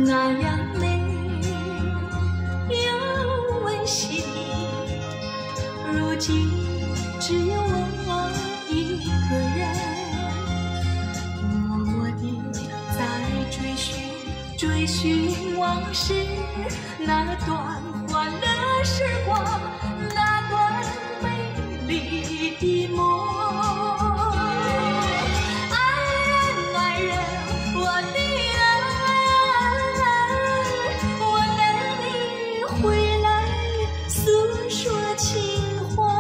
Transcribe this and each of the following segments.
那样美又温馨。如今只有我一个人，默默地在追寻往事，那段欢乐时光，那段美丽的梦。爱人，我的爱，我等你回来诉说情怀。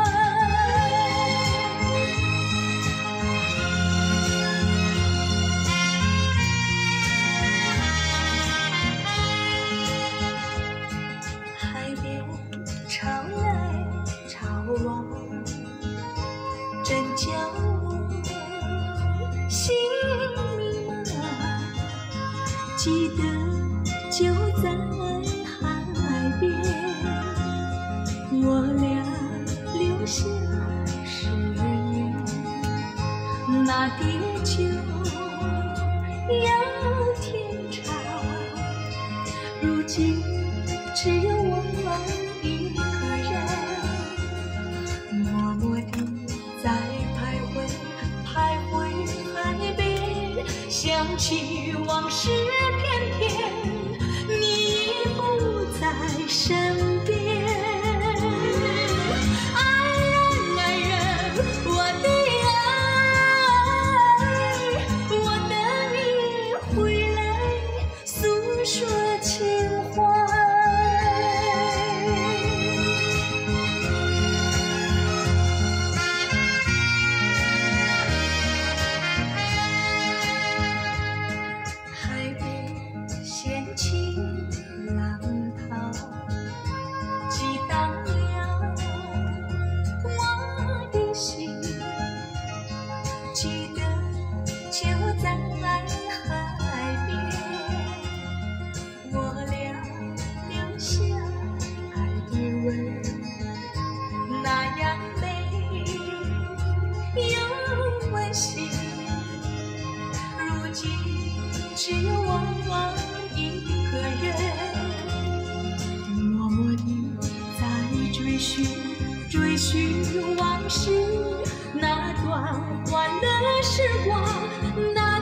海边潮来潮往，真叫我心迷茫。记得就在海边，我俩留下誓言，那地久要天长。如今只有我一个人，默默地在徘徊海边，想起往事片片，你已不在身边。爱人，我的爱，我等你回来诉说情怀。海边掀起浪涛，激荡了我的心。记得就在海边，我俩留下爱的吻，那样美又温馨。如今只有我一个人，默默地在追寻往事，那段欢乐时光。